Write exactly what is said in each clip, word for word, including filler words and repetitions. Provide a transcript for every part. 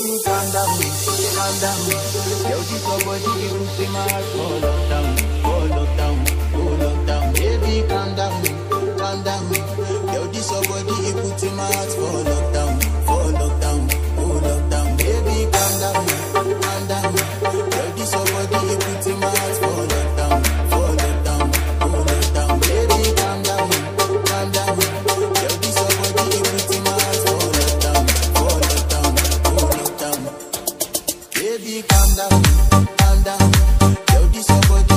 calm down, calm down. Yo, this your body, you put in my heart for lockdown, for lockdown, for lockdown. Baby, calm down, calm down. Yo, this your body, you put in my heart for lockdown, for lockdown, for lockdown. Baby, calm down, calm down. Yo, this your body, you put in my heart for lockdown, for lockdown, for lockdown. Baby, calm down, calm down. Yo, this your body, you put in my heart for lockdown, for lockdown, for lockdown. Baby, calm down, calm down. Yo, this your body.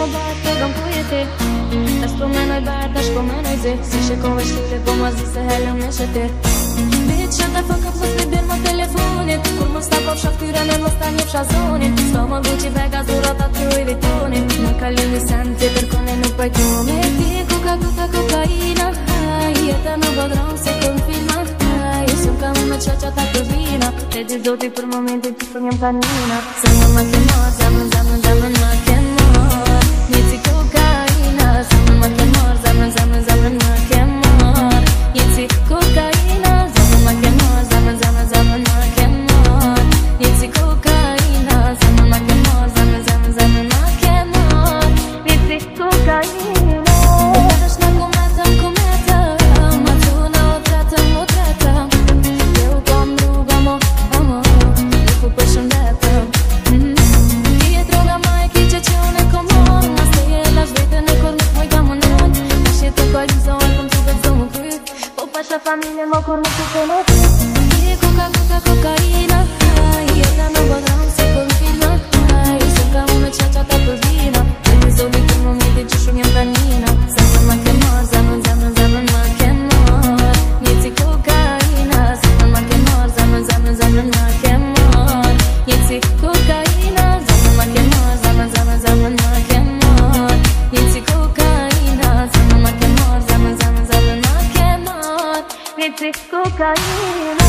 më bërë të gëm ku jeti Tash po menoj bërë, tash po menoj zi Si shikove shtile, po ma zi se helëm në shëtir Bitch, shut the fuck up, mos t'i bërë më telefonit Kur mos t'a po fshak tyre në mos t'a një fsha zonit S'ka më Gucci bag, azurat aty i vitonit Në kalim një sen tjetër kone nuk pajtu Me ti, koka, koka, kokaina Jeta në bodron se këm filmat Sëm ka mu me qaqa ta kërbina E di do t'i për momentin t'i për njëm kanina Zemën ma ke marrë, zemën, zemën, zemën ma ke marrë Një si kokaina Zemën ma ke marrë, zemën, zemën, zemën ma ke marrë Një si kokaina Zemën ma ke marrë, zemën, zemën, zemën ma ke marrë Një si kokaina Zemën ma ke marrë, zemën, zemën, zemën ma ke marrë Një si kokaina Përsh në kometa, kometa Ma tuna o tretëm, o tretëm Eu kom druga mo, amo Nuk u përshëndetëm Ti e droga ma e ki që qone komon Mas te e lash vete në kur nuk moj gamonon Nash jetu ka lizohen këm tuket zdo më kry Po pasha familje mo kur nuk tuke në ty Ti e koka, koka, kokaina Jeta në bodram se kur në filma Sëm ka mu me qaqa ta përbina E ti zoni kur më miti që shumë jem tanina Zemën ma ke marrë, zemën, zemën, zemën ma ke marrë Një si kokaina Zemën ma ke marrë, zemën, zemën, zemën ma ke marrë Një si kokaina Zemën ma ke marrë, zemën, zemën, zemën ma ke marrë Një si kokaina Zemën ma ke marrë, zemën, zemën, zemën ma ke marrë Një si kokaina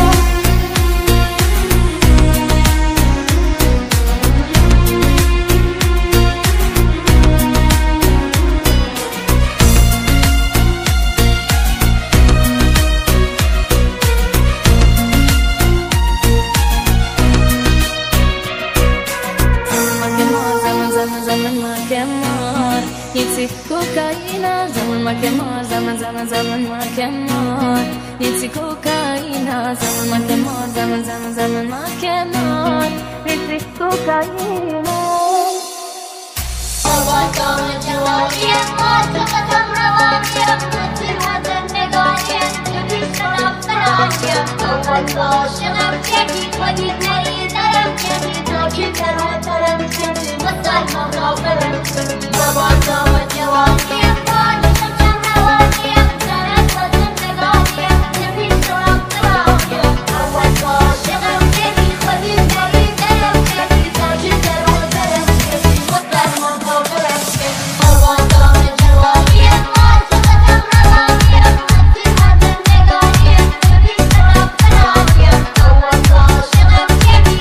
Një si kokaina Zemën ma ke marrë, zemën, zemën, zemën ma ke marrë Një si kokaina Zemën ma ke marrë, zemën, zemën, zemën ma ke marrë Një si kokaina O bata me gjela vjen marrë Që ka të mrava vjen Në që hadën me gajjen Që vishë në përajjen O bata shë në pjeki Po gjithë në i dërëm Qëti të gjithë në tërëm Qëti më taj më nga përëm O bata me gjela vjen marrë Që ka të mrava vjen Që në hadën me gajjen Që vishë në përajjen O bata shë në pjeki Po gjithë në i dërëm Qëti të gjithë në tërëm Qëti më taj më nga përëm O bata me gjela vjen marrë Që ka të mrava vjen Që hadën me gajjen Që vishë në përajjen O bata shë në pjeki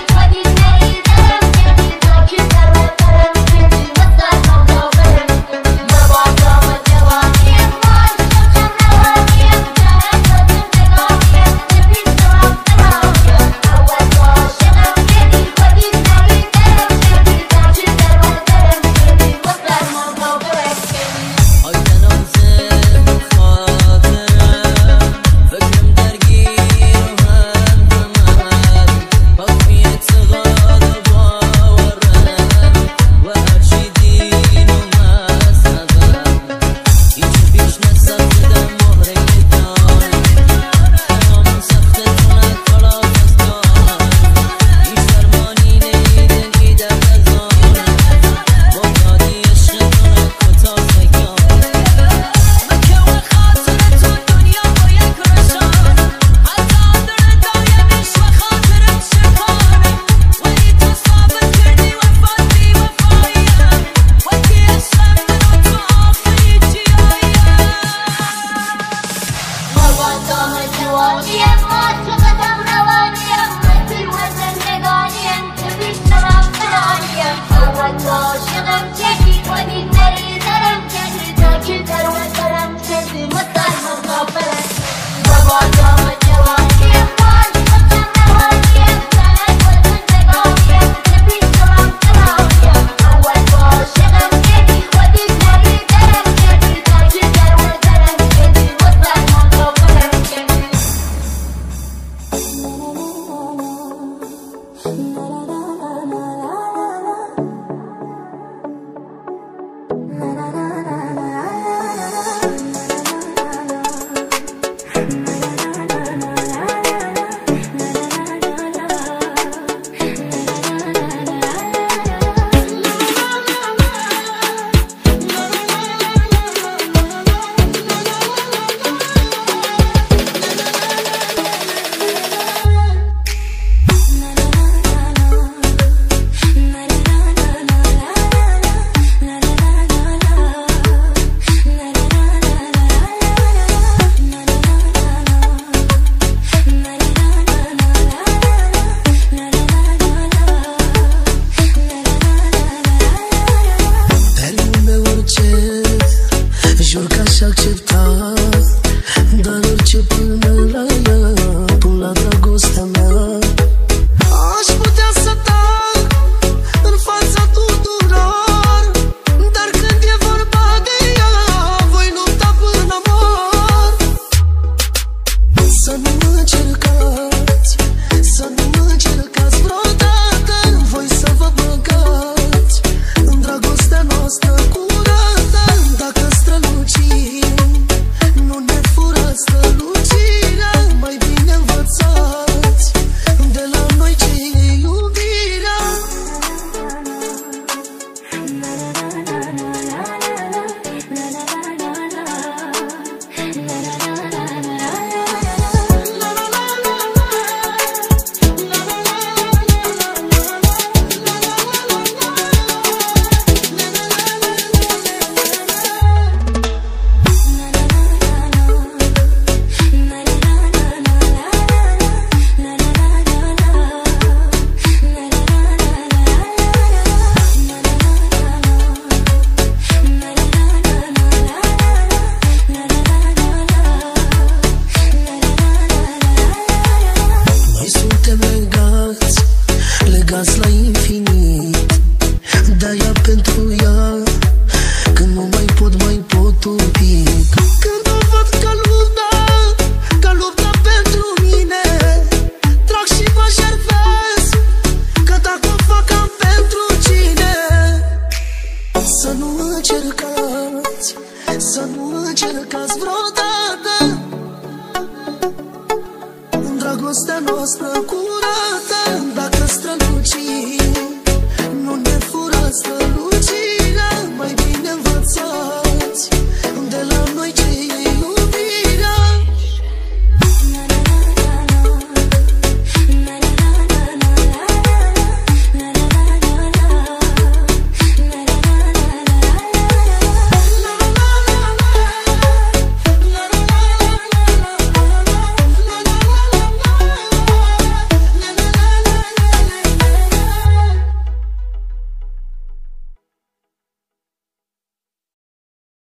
infinit. De-aia pentru ea, când nu mai pot, mai pot un pic. Când o văd că lupta, că lupta pentru mine, trag și mă șervesc, că dacă o fac am pentru cine. Să nu încercați, să nu încercați vreodată în dragostea noastră curată.